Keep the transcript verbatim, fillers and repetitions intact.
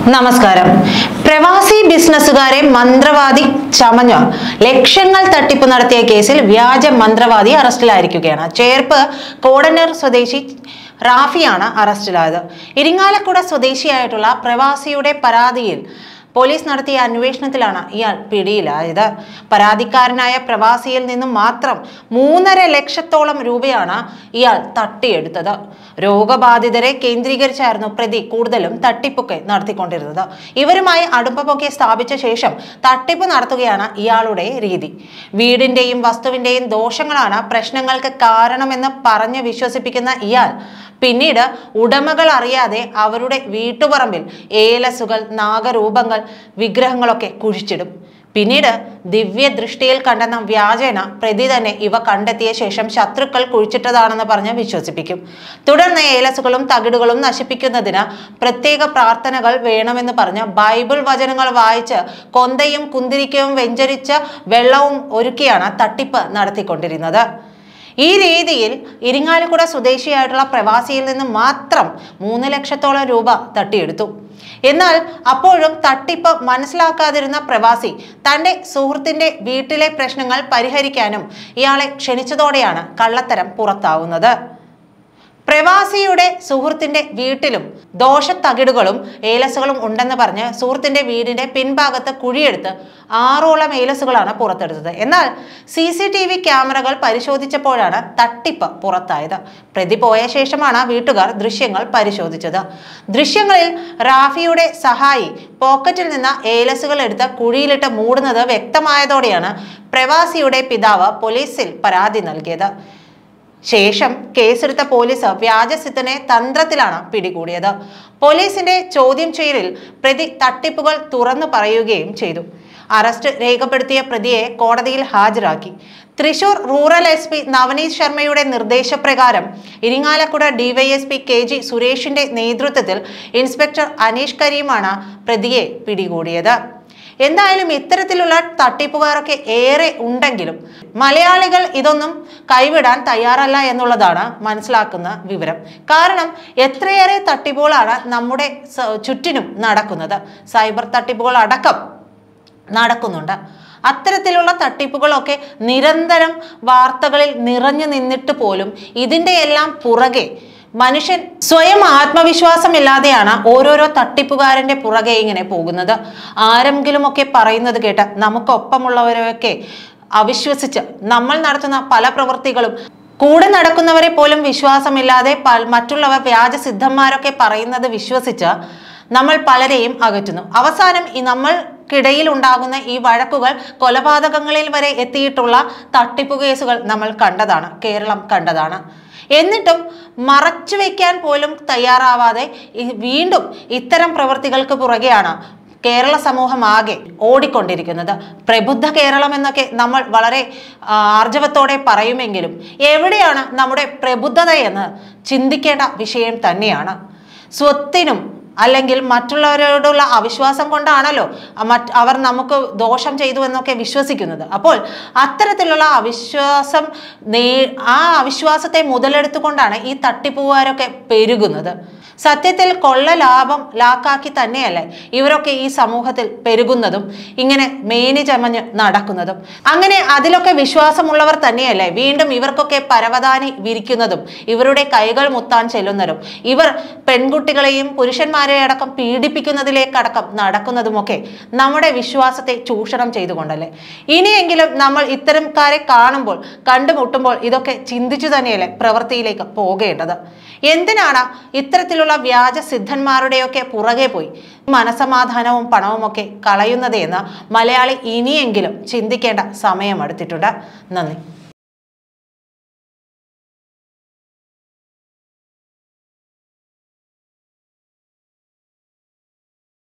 നമസ്കാരം. പ്രവാസി ബിസിനസ്സുകാരെ മന്ത്രവാദി ചമഞ്ഞ ലക്ഷങ്ങൾ തട്ടിപ്പ് നടത്തിയ കേസിൽ വ്യാജ മന്ത്രവാദി അറസ്റ്റിലായിരിക്കുകയാണ്. ചേർപ്പ് കോടന്നൂർ സ്വദേശി റാഫിയാണ് അറസ്റ്റിലായത്. ഇരിങ്ങാലക്കുട സ്വദേശിയായിട്ടുള്ള പ്രവാസിയുടെ പരാതിയിൽ പോലീസ് നടത്തിയ അന്വേഷണത്തിലാണ് ഇയാൾ പിടിയിലായത്. പരാതിക്കാരനായ പ്രവാസിയിൽ നിന്നും മാത്രം മൂന്നര ലക്ഷത്തോളം രൂപയാണ് ഇയാൾ തട്ടിയെടുത്തത്. രോഗബാധിതരെ കേന്ദ്രീകരിച്ചായിരുന്നു പ്രതി കൂടുതലും തട്ടിപ്പൊക്കെ നടത്തിക്കൊണ്ടിരുന്നത്. ഇവരുമായി അടുപ്പമൊക്കെ സ്ഥാപിച്ച ശേഷം തട്ടിപ്പ് നടത്തുകയാണ് ഇയാളുടെ രീതി. വീടിന്റെയും വസ്തുവിന്റെയും ദോഷങ്ങളാണ് പ്രശ്നങ്ങൾക്ക് കാരണമെന്ന് പറഞ്ഞ് വിശ്വസിപ്പിക്കുന്ന ഇയാൾ പിന്നീട് ഉടമകൾ അറിയാതെ അവരുടെ വീട്ടുപറമ്പിൽ ഏലസുകൾ, നാഗരൂപങ്ങൾ, വിഗ്രഹങ്ങളൊക്കെ കുഴിച്ചിടും. പിന്നീട് ദിവ്യ ദൃഷ്ടിയിൽ കണ്ടെന്ന വ്യാജേന പ്രതി തന്നെ ഇവ കണ്ടെത്തിയ ശേഷം ശത്രുക്കൾ കുഴിച്ചിട്ടതാണെന്ന് പറഞ്ഞ് വിശ്വസിപ്പിക്കും. തുടർന്ന് ഏലസുകളും തകിടുകളും നശിപ്പിക്കുന്നതിന് പ്രത്യേക പ്രാർത്ഥനകൾ വേണമെന്ന് പറഞ്ഞ് ബൈബിൾ വചനങ്ങൾ വായിച്ച് കൊന്തയും കുന്തിരിക്കവും വെഞ്ചരിച്ച വെള്ളവും ഒരുക്കിയാണ് തട്ടിപ്പ് നടത്തിക്കൊണ്ടിരുന്നത്. ഈ രീതിയിൽ ഇരിങ്ങാലക്കുട സ്വദേശിയായിട്ടുള്ള പ്രവാസിയിൽ നിന്ന് മാത്രം മൂന്ന് ലക്ഷത്തോളം രൂപ തട്ടിയെടുത്തു. എന്നാൽ അപ്പോഴും തട്ടിപ്പ് മനസ്സിലാക്കാതിരുന്ന പ്രവാസി തന്റെ സുഹൃത്തിന്റെ വീട്ടിലെ പ്രശ്നങ്ങൾ പരിഹരിക്കാനും ഇയാളെ ക്ഷണിച്ചതോടെയാണ് കള്ളത്തരം പുറത്താവുന്നത്. പ്രവാസിയുടെ സുഹൃത്തിന്റെ വീട്ടിലും ദോഷത്തകിടുകളും ഏലസുകളും ഉണ്ടെന്ന് പറഞ്ഞ് സുഹൃത്തിന്റെ വീടിന്റെ പിൻഭാഗത്ത് കുഴിയെടുത്ത് ആറോളം ഏലസുകളാണ് പുറത്തെടുത്തത്. എന്നാൽ സി സി ടി വി ക്യാമറകൾ പരിശോധിച്ചപ്പോഴാണ് തട്ടിപ്പ് പുറത്തായത്. പ്രതി പോയ ശേഷമാണ് വീട്ടുകാർ ദൃശ്യങ്ങൾ പരിശോധിച്ചത്. ദൃശ്യങ്ങളിൽ റാഫിയുടെ സഹായി പോക്കറ്റിൽ നിന്ന് ഏലസുകൾ എടുത്ത് കുഴിയിലിട്ട് മൂടുന്നത് വ്യക്തമായതോടെയാണ് പ്രവാസിയുടെ പിതാവ് പോലീസിൽ പരാതി നൽകിയത്. ശേഷം കേസെടുത്ത പോലീസ് വ്യാജസിദ്ധനെ തന്ത്രത്തിലാണ് പിടികൂടിയത്. പോലീസിന്റെ ചോദ്യം ചെയ്യലിൽ പ്രതി തട്ടിപ്പുകൾ തുറന്നു പറയുകയും ചെയ്തു. അറസ്റ്റ് രേഖപ്പെടുത്തിയ പ്രതിയെ കോടതിയിൽ ഹാജരാക്കി. Thrissur rural S P Navneet ശർമ്മയുടെ നിർദ്ദേശപ്രകാരം ഇരിങ്ങാലക്കുട ഡിവൈഎസ്പി കെ ജി സുരേഷിന്റെ നേതൃത്വത്തിൽ ഇൻസ്പെക്ടർ അനീഷ് കരീമാണ് പ്രതിയെ പിടികൂടിയത്. എന്തായാലും ഇത്തരത്തിലുള്ള തട്ടിപ്പുകാരൊക്കെ ഏറെ ഉണ്ടെങ്കിലും മലയാളികൾ ഇതൊന്നും കൈവിടാൻ തയ്യാറല്ല എന്നുള്ളതാണ് മനസ്സിലാക്കുന്ന വിവരം. കാരണം എത്രയേറെ തട്ടിപ്പുകളാണ് നമ്മുടെ ചുറ്റിനും നടക്കുന്നത്. സൈബർ തട്ടിപ്പുകൾ അടക്കം നടക്കുന്നുണ്ട്. അത്തരത്തിലുള്ള തട്ടിപ്പുകളൊക്കെ നിരന്തരം വാർത്തകളിൽ നിറഞ്ഞു നിന്നിട്ട് പോലും ഇതിൻ്റെ എല്ലാം പുറകെ മനുഷ്യൻ സ്വയം ആത്മവിശ്വാസമില്ലാതെയാണ് ഓരോരോ തട്ടിപ്പുകാരന്റെ പുറകെ ഇങ്ങനെ പോകുന്നത്. ആരെങ്കിലും ഒക്കെ പറയുന്നത് കേട്ട് നമുക്കൊപ്പമുള്ളവരെയൊക്കെ അവിശ്വസിച്ച് നമ്മൾ നടത്തുന്ന പല പ്രവൃത്തികളും കൂടെ നടക്കുന്നവരെ പോലും വിശ്വാസമില്ലാതെ മറ്റുള്ളവർ വ്യാജസിദ്ധന്മാരൊക്കെ പറയുന്നത് വിശ്വസിച്ച് നമ്മൾ പലരെയും അകറ്റുന്നു. അവസാനം ഈ നമ്മൾക്കിടയിൽ ഉണ്ടാകുന്ന ഈ വഴക്കുകൾ കൊലപാതകങ്ങളിൽ വരെ എത്തിയിട്ടുള്ള തട്ടിപ്പു കേസുകൾ നമ്മൾ കണ്ടതാണ്, കേരളം കണ്ടതാണ്. എന്നിട്ടും മറച്ചു വയ്ക്കാൻ പോലും തയ്യാറാവാതെ വീണ്ടും ഇത്തരം പ്രവൃത്തികൾക്ക് പുറകെയാണ് കേരള സമൂഹം ആകെ ഓടിക്കൊണ്ടിരിക്കുന്നത്. പ്രബുദ്ധ കേരളം എന്നൊക്കെ നമ്മൾ വളരെ ആർജവത്തോടെ പറയുമെങ്കിലും എവിടെയാണ് നമ്മുടെ പ്രബുദ്ധതയെന്ന് ചിന്തിക്കേണ്ട വിഷയം തന്നെയാണ്. സ്വത്തിനും അല്ലെങ്കിൽ മറ്റുള്ളവരോടുള്ള അവിശ്വാസം കൊണ്ടാണല്ലോ മറ്റ് അവർ നമുക്ക് ദോഷം ചെയ്തു എന്നൊക്കെ വിശ്വസിക്കുന്നത്. അപ്പോൾ അത്തരത്തിലുള്ള അവിശ്വാസം നേ ആ അവിശ്വാസത്തെ മുതലെടുത്തുകൊണ്ടാണ് ഈ തട്ടിപ്പുകാരൊക്കെ പെരുകുന്നത്. സത്യത്തിൽ കൊള്ള ലാഭം ലാക്കാക്കി തന്നെയല്ലേ ഇവരൊക്കെ ഈ സമൂഹത്തിൽ പെരുകുന്നതും ഇങ്ങനെ മേനി ചമഞ്ഞ് നടക്കുന്നതും. അങ്ങനെ അതിലൊക്കെ വിശ്വാസമുള്ളവർ തന്നെയല്ലേ വീണ്ടും ഇവർക്കൊക്കെ പരവതാനി വിരിക്കുന്നതും ഇവരുടെ കൈകൾ മുത്താൻ ചെല്ലുന്നതും ഇവർ പെൺകുട്ടികളെയും പുരുഷന്മാരെ അടക്കം പീഡിപ്പിക്കുന്നതിലേക്കടക്കം നടക്കുന്നതുമൊക്കെ നമ്മുടെ വിശ്വാസത്തെ ചൂഷണം ചെയ്തുകൊണ്ടല്ലേ. ഇനിയെങ്കിലും നമ്മൾ ഇത്തരംകാരെ കാണുമ്പോൾ കണ്ടുമുട്ടുമ്പോൾ ഇതൊക്കെ ചിന്തിച്ചു തന്നെയല്ലേ പ്രവൃത്തിയിലേക്ക് പോകേണ്ടത്. എന്തിനാണ് ഇത്തരത്തിലുള്ള വ്യാജ സിദ്ധന്മാരുടെയൊക്കെ പുറകെ പോയി മനസമാധാനവും പണവും ഒക്കെ കളയുന്നത് എന്ന് മലയാളി ഇനിയെങ്കിലും ചിന്തിക്കേണ്ട സമയം അടുത്തിട്ടുണ്ട്. നന്ദി.